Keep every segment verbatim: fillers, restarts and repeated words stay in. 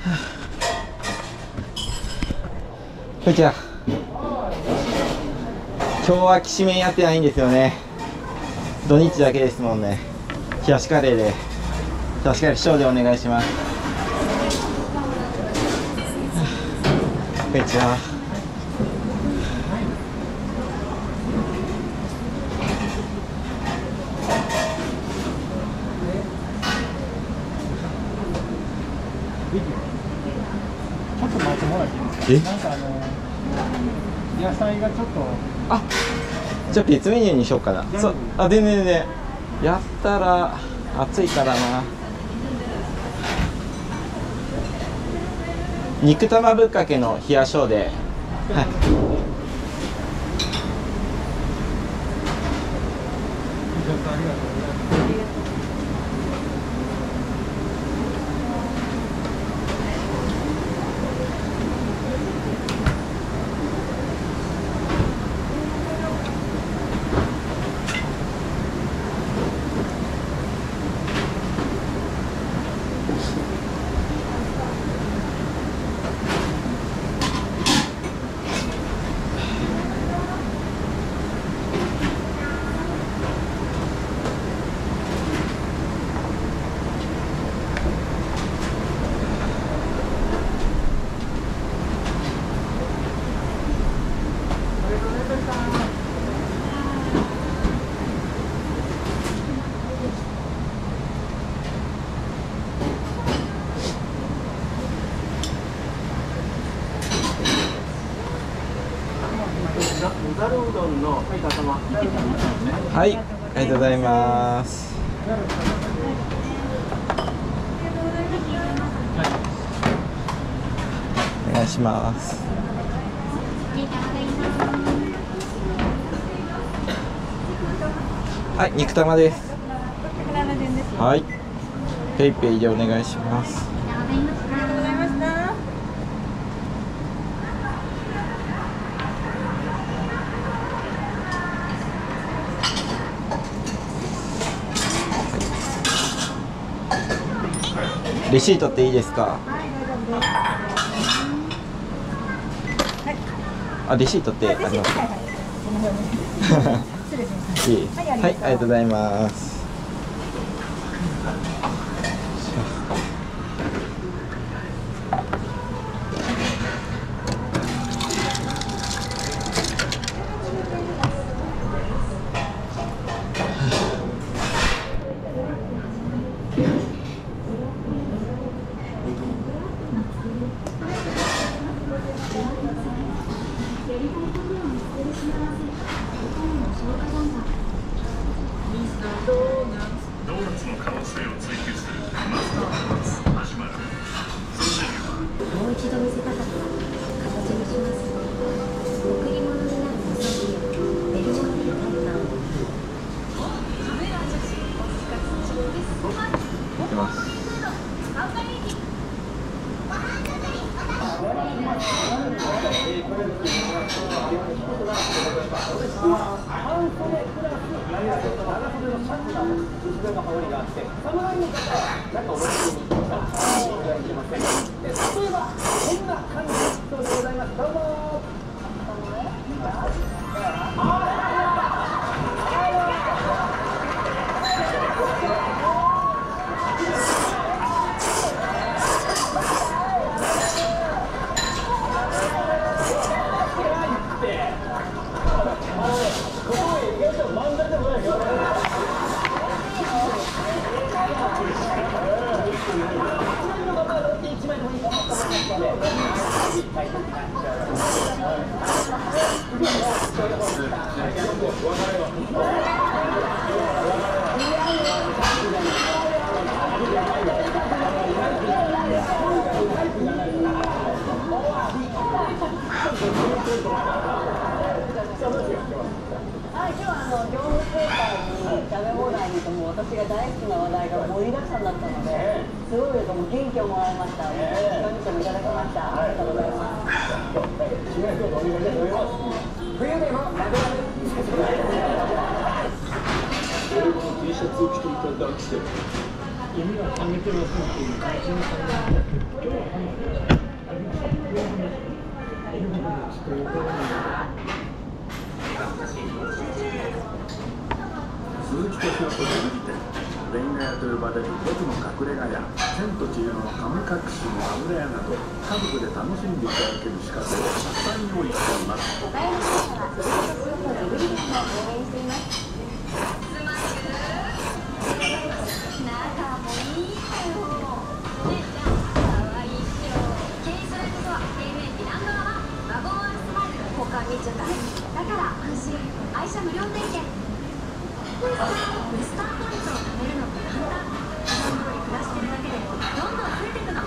こんにちは。今日はきしめんやってないんですよね。土日だけですもんね。冷やしカレーで、冷やしカレー小でお願いします。こんにちは。 ちょっと待ってもらっていいですか。なんかあの野菜がちょっと、 あ、じゃあ別メニューにしようかな。そう、あ、全然全然。やったら暑いからな。肉玉ぶっかけの冷やしょうで。はい。 ありがとうございます。ざるうどんのはい頭。 はい、ありがとうございます。お願いします。はい、肉玉です。はい、ペイペイでお願いします。レシートっていいですか。あ、レシートってありますか。いい。はい、ありがとうございます。 ドーナツの可能性を追求するマスタードーナツ始まる。その準備はもう一度見せたかった形にします。贈り物になるお酒やベルモンティータイパン。 いきます。 はい、今日はあの業務スーパーに食べ放題にとも私が大好きな話題が盛りだくさんだったので、すごいもう元気をもらいました。お肉もいただきました。ありがとうございます。冬でもラブラブ。 英語の T シャツを着ていた男性。 海が冷めてますっていう感じの感じ。今日はちょっとよくわかんない。 鈴木敏夫と通じてレンガ屋と呼ばれる僕の隠れ家や千と千尋の神隠しの油屋など家族で楽しんでいただける仕掛けをたくさん用意しています。 岡山市は鈴木敏夫のジブリリストを応援しています。スマッシュ仲もいいよ。姉ちゃんかわいいっしょ。ケイスライトとは平面機ナンバーワンワゴンアンスマイル。他見ちゃダメだから安心。愛車無料点検。ウスターポイントを貯めるのが簡単。普段通り暮らしてるだけでどんどん増えていくの。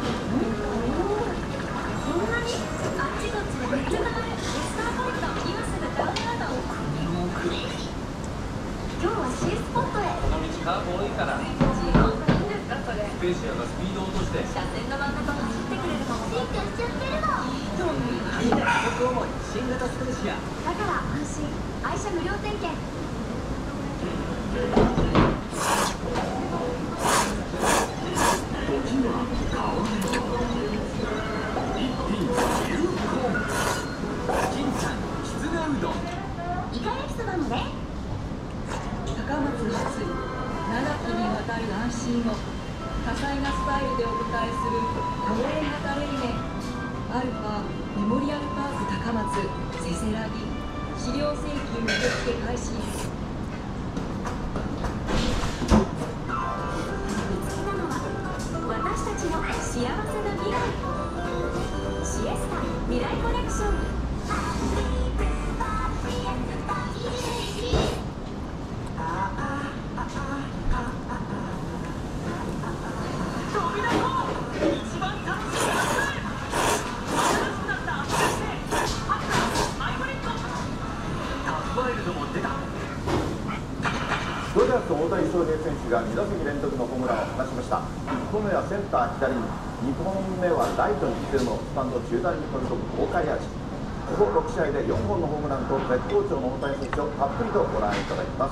こんなにあっちこっちでめっちゃ貯まるウスターポイント今すぐダウンロード。今日は C スポットへ。 この道カーブ多いからジオンいいんですかそれ。 スペーシアがスピード落として車線の真ん中を走ってくれるの進化しちゃってるの。 どんなに加速重い新型スペーシア。 だから安心。愛車無料点検。 時は変わる一品牛コン金ちゃんきつねうどんイカ焼きそばもね。 高松失意長きにわたる安心を多彩なスタイルでお迎えする多元型レイメンアルファメモリアルパーク高松せせらぎ資料請求受付開始。 私たちの幸せな未来。シエスタ未来コレクション。 飛び出そう一番楽しい新しくなったアップデートハッカーマイコリットタフワイルドも出た。 ドジャース大谷翔平選手がに打席連続のホームランを放ちました。いっぽんめはセンター左に、にほんめはライトにしてのスタンド中段に飛び込む豪快アーチ。こころく試合でよんほんのホームランと絶好調の大谷選手をたっぷりとご覧いただきます。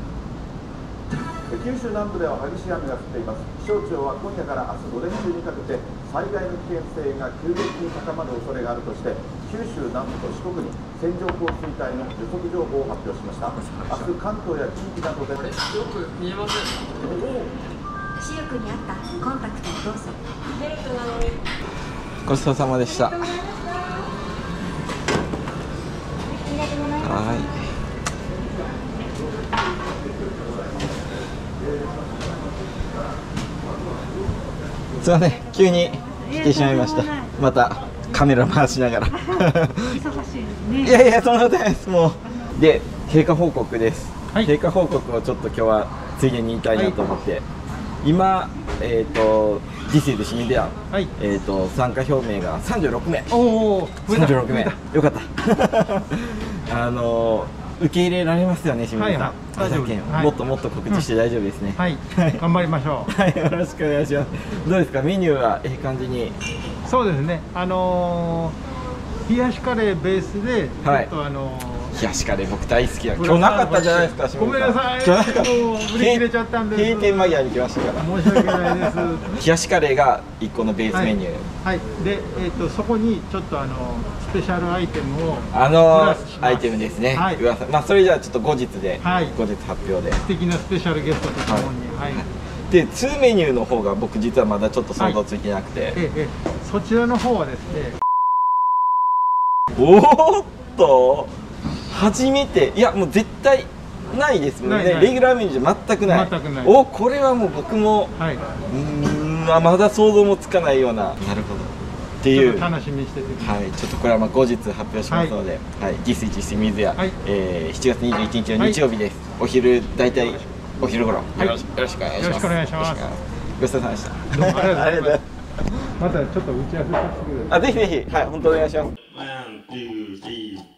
九州南部では激しい雨が降っています。気象庁は今夜から明日午前中にかけて災害の危険性が急激に高まる恐れがあるとして九州南部と四国に線状降水帯の予測情報を発表しました。明日関東や近畿などでよく見えません。 視力に合ったコンタクトをどうぞ。 デートなのにごちそうさまでした。はい。すいません、急に来てしまいました。またカメラ回しながら。 忙しいね。 いやいや、そんなことないです。もう。で、経過報告です。 はい経過報告をちょっと今日はついでに言いたいなと思って。はい、今、えっ、ー、と、This is 清水屋、はい、えっと、参加表明がさんじゅうろくめい。おお、さんじゅうろくめい。よかった。あのー、受け入れられますよね、清水さん。大丈夫です。もっともっと告知して大丈夫ですね。 はい、頑張りましょう。 はい、よろしくお願いします。どうですか、メニューはええ感じに。 そうですね。あのー、冷やしカレーベースで、 はい、 ちょっとあのー。 冷やしカレー僕大好きだ。今日なかったじゃないですか。 ごめんなさい。もう売り切れちゃったんです。 閉店間際に来ましたから。 申し訳ないです。 冷やしカレーが一個のベースメニュー。 はい。はい、で、えっ、ー、とそこにちょっとあのスペシャルアイテムをあのアイテムですね。はい。まあそれじゃあちょっと後日で、はい、後日発表で。 素敵なスペシャルゲストとともに。はい。はい、 でにメニューの方が僕実はまだちょっと想像ついてなくて。はい、 ええそちらの方はですね。 おーっと。初めて、いやもう絶対ないですもんね。レギュラーメニューじゃ全くない。全くない。お、これはもう僕も、はい、うーん、まだ想像もつかないような。なるほど。っていう。 楽しみにしてて。 はい、ちょっとこれはまあ後日発表しますので、はい、ディスイチ清水屋、はい、えー、しちがつにじゅういちにちの日曜日です。はい、お昼大体お昼頃、はい、よろしくお願いします。よろしくお願いします。ごちそうさまでした。どうもありがとうございます。 またちょっと打ち合わせさせてください。 あ、ぜひぜひ、はい、本当お願いします。 ワン、ツー、スリー